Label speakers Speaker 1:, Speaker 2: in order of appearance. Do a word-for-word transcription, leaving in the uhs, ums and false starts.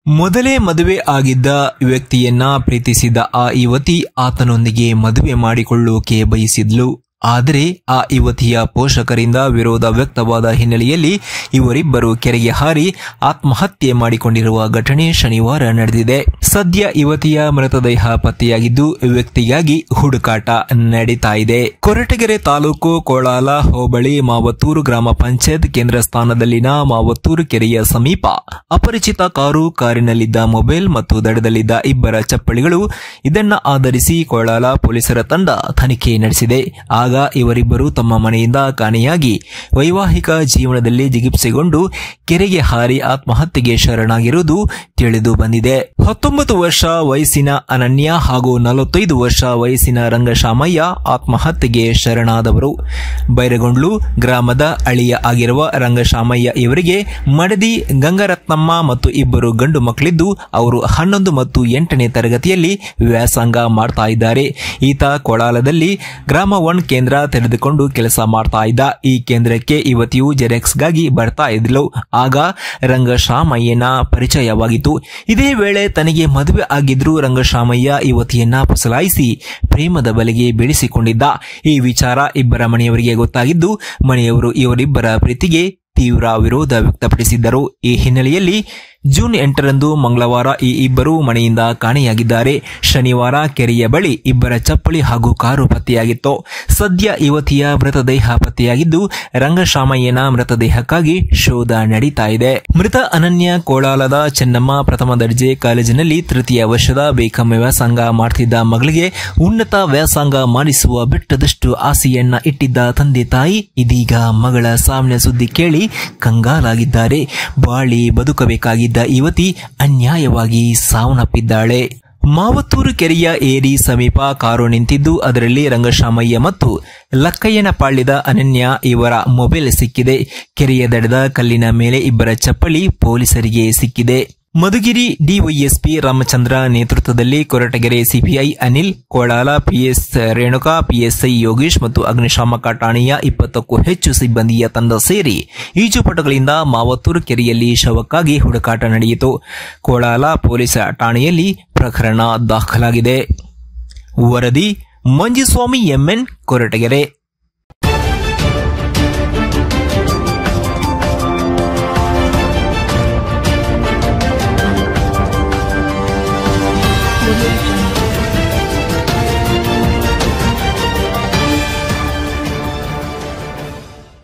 Speaker 1: ಮೊದಲೇ ಮದುವೆ ಆಗಿದ್ದ ವ್ಯಕ್ತಿಯನ್ನ ಪ್ರೀತಿಸಿದ ಆ ಯುವತಿ ಆತನೊಂದಿಗೆ ಮದುವೆ ಮಾಡಿಕೊಳ್ಳೋಕೆ ಬಯಸಿದ್ಲು. ಆದರೆ ಆ ಯುವತಿಯ ಪೋಷಕರಿಂದ ವಿರೋಧ ವ್ಯಕ್ತವಾದ ಹಿನ್ನೆಲೆಯಲ್ಲಿ ಇವರಿಬ್ಬರು ಕೆರೆಗೆ ಹಾರಿ ಆತ್ಮಹತ್ಯೆ ಮಾಡಿಕೊಂಡಿರುವ ಘಟನೆ ಶನಿವಾರ ನಡೆದಿದೆ. ಸದ್ಯ ಯುವತಿಯ ಮೃತದೇಹ ಪತ್ತೆಯಾಗಿದ್ದು ವ್ಯಕ್ತಿಗಾಗಿ ಹುಡುಕಾಟ ನಡೀತಾ ಇದೆ. ಕೊರಟಗೆರೆ ತಾಲೂಕು ಕೋಳಾಲ ಹೋಬಳಿ ಮಾವತ್ತೂರು ಗ್ರಾಮ ಪಂಚಾಯತ್ ಕೇಂದ್ರ ಸ್ಥಾನದಲ್ಲಿನ ಮಾವತ್ತೂರು ಕೆರೆಯ ಸಮೀಪ ಅಪರಿಚಿತ ಕಾರು, ಕಾರಿನಲ್ಲಿದ್ದ ಮೊಬೈಲ್ ಮತ್ತು ದಡದಲ್ಲಿದ್ದ ಇಬ್ಬರ ಚಪ್ಪಲಿಗಳು. ಇದನ್ನ ಆಧರಿಸಿ ಕೋಳಾಲ ಪೊಲೀಸರ ತಂಡ ತನಿಖೆ ನಡೆಸಿದೆ. ಆಗ ಇವರಿಬ್ಬರು ತಮ್ಮ ಮನೆಯಿಂದ ಕಾಣೆಯಾಗಿ ವೈವಾಹಿಕ ಜೀವನದಲ್ಲಿ ಜಿಗುಪ್ಸೆಗೊಂಡು ಕೆರೆಗೆ ಹಾರಿ ಆತ್ಮಹತ್ಯೆಗೆ ಶರಣಾಗಿರುವುದು ತಿಳಿದು ಬಂದಿದೆ. ಹತ್ತೊಂಬತ್ತು ವರ್ಷ ವಯಸ್ಸಿನ ಅನನ್ಯ ಹಾಗೂ ನಲವತ್ತೈದು ವರ್ಷ ವಯಸ್ಸಿನ ರಂಗಶಾಮಯ್ಯ ಆತ್ಮಹತ್ಯೆಗೆ ಶರಣಾದವರು. ಬೈರಗೊಂಡ್ಲು ಗ್ರಾಮದ ಅಳಿಯ ಆಗಿರುವ ರಂಗಶಾಮಯ್ಯ ಇವರಿಗೆ ಮಡದಿ ಗಂಗರತ್ನಮ್ಮ ಮತ್ತು ಇಬ್ಬರು ಗಂಡು ಮಕ್ಕಳಿದ್ದು ಅವರು ಹನ್ನೊಂದು ಮತ್ತು ಎಂಟನೇ ತರಗತಿಯಲ್ಲಿ ವ್ಯಾಸಂಗ ಮಾಡ್ತಾ ಇದ್ದಾರೆ. ಈತ ಕೋಳಾಲದಲ್ಲಿ ಗ್ರಾಮ ಒನ್ ಕೇಂದ್ರ ತೆರೆದುಕೊಂಡು ಕೆಲಸ ಮಾಡ್ತಾ ಇದ್ದ. ಈ ಕೇಂದ್ರಕ್ಕೆ ಯುವತಿಯು ಜೆರಾಕ್ಸ್ಗಾಗಿ ಬರ್ತಾ ಇದ್ಲು. ಆಗ ರಂಗಶಾಮಯ್ಯನ ಪರಿಚಯವಾಗಿತ್ತು. ಇದೇ ವೇಳೆ ತನಗೆ ಮದುವೆ ಆಗಿದ್ರು ರಂಗಶಾಮಯ್ಯ ಯುವತಿಯನ್ನ ಫಸಲಾಯಿಸಿ ಪ್ರೇಮದ ಬಲೆಗೆ ಬೀಳಿಸಿಕೊಂಡಿದ್ದ. ಈ ವಿಚಾರ ಇಬ್ಬರ ಮನೆಯವರಿಗೆ ಗೊತ್ತಾಗಿದ್ದು ಮನೆಯವರು ಇವರಿಬ್ಬರ ಪ್ರೀತಿಗೆ ತೀವ್ರ ವಿರೋಧ ವ್ಯಕ್ತಪಡಿಸಿದ್ದರು. ಈ ಹಿನ್ನೆಲೆಯಲ್ಲಿ ಜೂನ್ ಎಂಟರಂದು ಮಂಗಳವಾರ ಈ ಇಬ್ಬರು ಮನೆಯಿಂದ ಕಾಣೆಯಾಗಿದ್ದಾರೆ. ಶನಿವಾರ ಕೆರೆಯ ಬಳಿ ಇಬ್ಬರ ಚಪ್ಪಲಿ ಹಾಗೂ ಕಾರು ಪತ್ತೆಯಾಗಿತ್ತು. ಸದ್ಯ ಯುವತಿಯ ಮೃತದೇಹ ಪತ್ತೆಯಾಗಿದ್ದು ರಂಗಶಾಮಯ್ಯನ ಮೃತದೇಹಕ್ಕಾಗಿ ಶೋಧ ನಡೀತಾ ಇದೆ. ಮೃತ ಅನನ್ಯ ಕೋಳಾಲದ ಚೆನ್ನಮ್ಮ ಪ್ರಥಮ ದರ್ಜೆ ಕಾಲೇಜಿನಲ್ಲಿ ತೃತೀಯ ವರ್ಷದ ಬೇಕಂ ವ್ಯಾಸಂಗ ಮಾಡ್ತಿದ್ದ ಮಗಳಿಗೆ ಉನ್ನತ ವ್ಯಾಸಂಗ ಮಾಡಿಸುವ ಬೆಟ್ಟದಷ್ಟು ಆಸೆಯನ್ನ ಇಟ್ಟಿದ್ದ ತಂದೆ ತಾಯಿ ಇದೀಗ ಮಗಳ ಸಾವಿನ ಸುದ್ದಿ ಕೇಳಿ ಕಂಗಾಲಾಗಿದ್ದಾರೆ. ಬಾಳಿ ಬದುಕಬೇಕಾಗಿದ್ದ ಯುವತಿ ಅನ್ಯಾಯವಾಗಿ ಸಾವನ್ನಪ್ಪಿದ್ದಾಳೆ. ಮಾವತ್ತೂರು ಕೆರೆಯ ಏರಿ ಸಮೀಪ ಕಾರು ನಿಂತಿದ್ದು ಅದರಲ್ಲಿ ರಂಗಶಾಮಯ್ಯ ಮತ್ತು ಲಕ್ಕಯ್ಯನಪಾಳ್ಯದ ಅನನ್ಯ ಇವರ ಮೊಬೈಲ್ ಸಿಕ್ಕಿದೆ. ಕೆರೆಯ ದಡದ ಕಲ್ಲಿನ ಮೇಲೆ ಇಬ್ಬರ ಚಪ್ಪಲಿ ಪೊಲೀಸರಿಗೆ ಸಿಕ್ಕಿದೆ. ಮಧುಗಿರಿ ಡಿವೈಎಸ್ಪಿ ರಾಮಚಂದ್ರ ನೇತೃತ್ವದಲ್ಲಿ Koratagere CPI Anil, Kolala PS Renuka, PSI Yogesh ಮತ್ತು ಅಗ್ನಿಶಾಮಕ ಠಾಣೆಯ ಇಪ್ಪತ್ತಕ್ಕೂ ಹೆಚ್ಚು ಸಿಬ್ಬಂದಿಯ ತಂಡ ಸೇರಿ ಈಜುಪಟುಗಳಿಂದ ಮಾವತ್ತೂರು ಕೆರೆಯಲ್ಲಿ ಶವಕ್ಕಾಗಿ ಹುಡುಕಾಟ ನಡೆಯಿತು. ಕೋಳಾಲ ಪೊಲೀಸ್ ಠಾಣೆಯಲ್ಲಿ ಪ್ರಕರಣ ದಾಖಲಾಗಿದೆ. ವರದಿ ಮಂಜುಸ್ವಾಮಿ ಎಂಎನ್, ಕೊರಟಗೆರೆ.